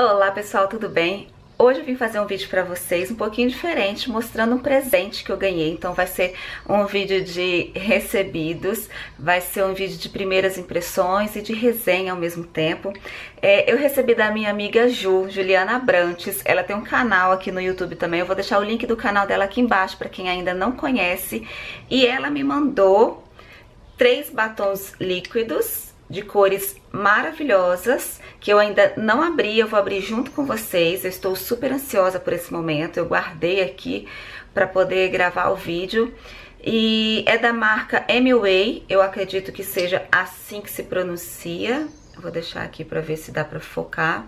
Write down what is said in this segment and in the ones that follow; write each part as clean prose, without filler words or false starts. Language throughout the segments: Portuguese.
Olá pessoal, tudo bem? Hoje eu vim fazer um vídeo pra vocês um pouquinho diferente, mostrando um presente que eu ganhei. Então vai ser um vídeo de recebidos, vai ser um vídeo de primeiras impressões e de resenha ao mesmo tempo. Eu recebi da minha amiga Juliana Abrantes, ela tem um canal aqui no YouTube também, eu vou deixar o link do canal dela aqui embaixo pra quem ainda não conhece. E ela me mandou 3 batons líquidos de cores maravilhosas, que eu ainda não abri, eu vou abrir junto com vocês. Eu estou super ansiosa por esse momento, eu guardei aqui para poder gravar o vídeo. E é da marca Amway, eu acredito que seja assim que se pronuncia. Eu vou deixar aqui para ver se dá para focar.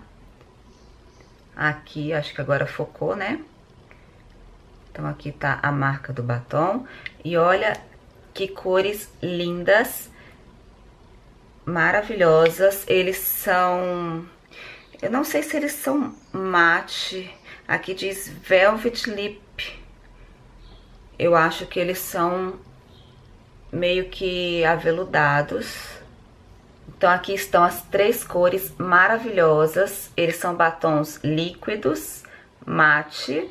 Aqui, acho que agora focou, né? Então aqui tá a marca do batom. E olha que cores lindas, maravilhosas. Eles são, eu não sei se eles são mate, aqui diz Velvet Lip, eu acho que eles são meio que aveludados. Então aqui estão as 3 cores maravilhosas, eles são batons líquidos, mate.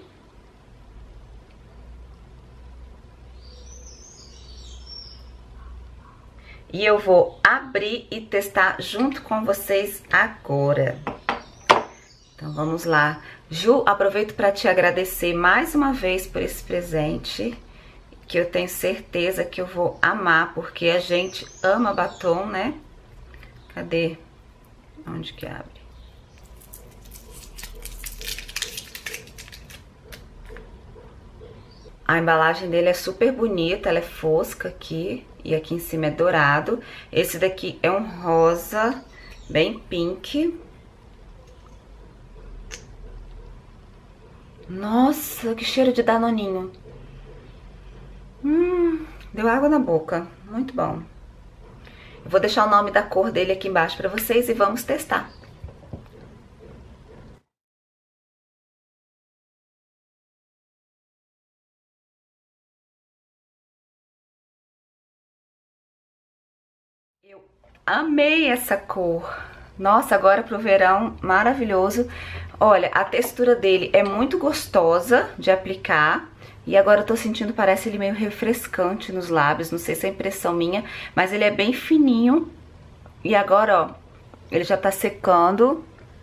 E eu vou abrir e testar junto com vocês agora. Então vamos lá. Ju, aproveito para te agradecer mais uma vez por esse presente, que eu tenho certeza que eu vou amar, porque a gente ama batom, né? Cadê? Onde que abre? A embalagem dele é super bonita, ela é fosca aqui. E aqui em cima é dourado. Esse daqui é um rosa, bem pink. Nossa, que cheiro de danoninho. Deu água na boca. Muito bom. Eu vou deixar o nome da cor dele aqui embaixo pra vocês e vamos testar. Eu amei essa cor. Nossa, agora pro verão, maravilhoso. Olha, a textura dele é muito gostosa de aplicar. E agora eu tô sentindo, parece ele meio refrescante nos lábios. Não sei se é impressão minha, mas ele é bem fininho. E agora, ó, ele já tá secando.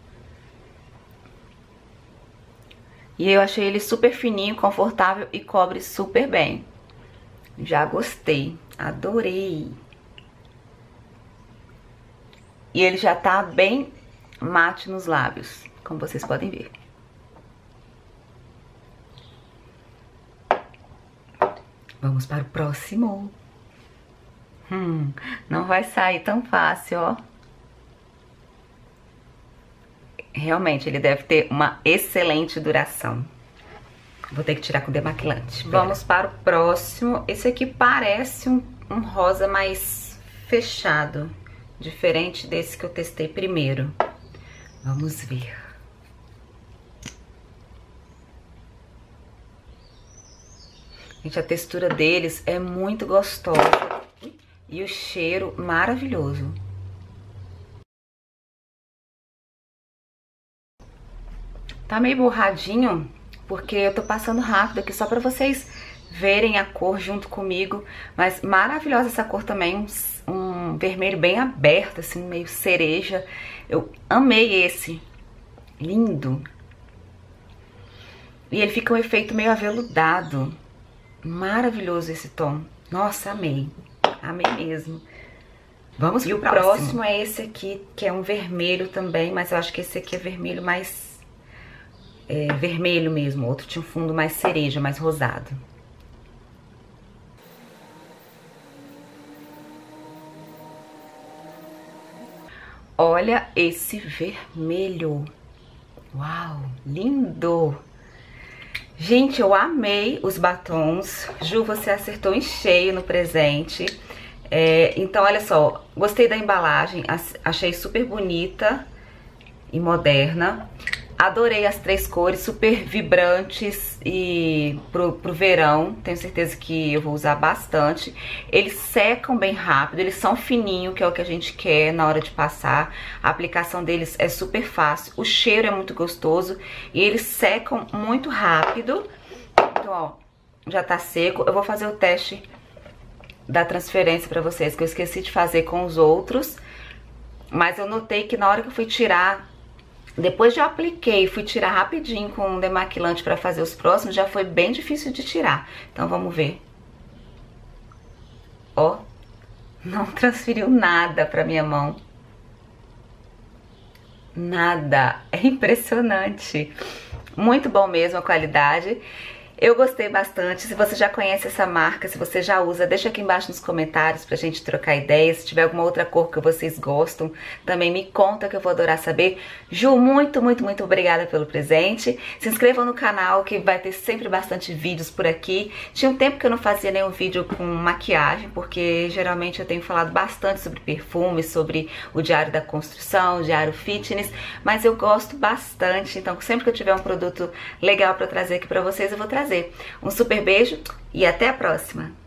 E eu achei ele super fininho, confortável e cobre super bem. Já gostei, adorei. E ele já tá bem mate nos lábios, como vocês podem ver. Vamos para o próximo. Não vai sair tão fácil, ó. Realmente, ele deve ter uma excelente duração. Vou ter que tirar com demaquilante. Vamos para o próximo. Esse aqui parece um rosa mais fechado, diferente desse que eu testei primeiro. Vamos ver. Gente, a textura deles é muito gostosa e o cheiro maravilhoso. Tá meio borradinho, porque eu tô passando rápido aqui só pra vocês verem a cor junto comigo. Mas maravilhosa essa cor também, um vermelho bem aberto, assim, meio cereja. Eu amei esse. Lindo. E ele fica um efeito meio aveludado. Maravilhoso esse tom. Nossa, amei. Amei mesmo. Vamos pro próximo. E o próximo é esse aqui, que é um vermelho também, mas eu acho que esse aqui é vermelho mais... vermelho mesmo. O outro tinha um fundo mais cereja, mais rosado. Olha esse vermelho. Uau, lindo! Gente, eu amei os batons. Ju, você acertou em cheio no presente. Então, olha só, gostei da embalagem, achei super bonita e moderna. Adorei as 3 cores, super vibrantes e pro verão, tenho certeza que eu vou usar bastante. Eles secam bem rápido, eles são fininhos, que é o que a gente quer na hora de passar. A aplicação deles é super fácil, o cheiro é muito gostoso e eles secam muito rápido. Então, ó, já tá seco. Eu vou fazer o teste da transferência pra vocês, que eu esqueci de fazer com os outros. Mas eu notei que na hora que eu fui tirar, depois de eu apliquei, fui tirar rapidinho com um demaquilante pra fazer os próximos, já foi bem difícil de tirar. Então vamos ver. Ó, não transferiu nada pra minha mão. Nada, é impressionante. Muito bom mesmo a qualidade. Eu gostei bastante. Se você já conhece essa marca, se você já usa, deixa aqui embaixo nos comentários pra gente trocar ideias. Se tiver alguma outra cor que vocês gostam, também me conta que eu vou adorar saber. Ju, muito, muito, muito obrigada pelo presente. Se inscrevam no canal que vai ter sempre bastante vídeos por aqui. Tinha um tempo que eu não fazia nenhum vídeo com maquiagem, porque geralmente eu tenho falado bastante sobre perfume, sobre o Diário da Construção, o Diário Fitness, mas eu gosto bastante, então sempre que eu tiver um produto legal pra trazer aqui pra vocês, eu vou trazer. Um super beijo e até a próxima!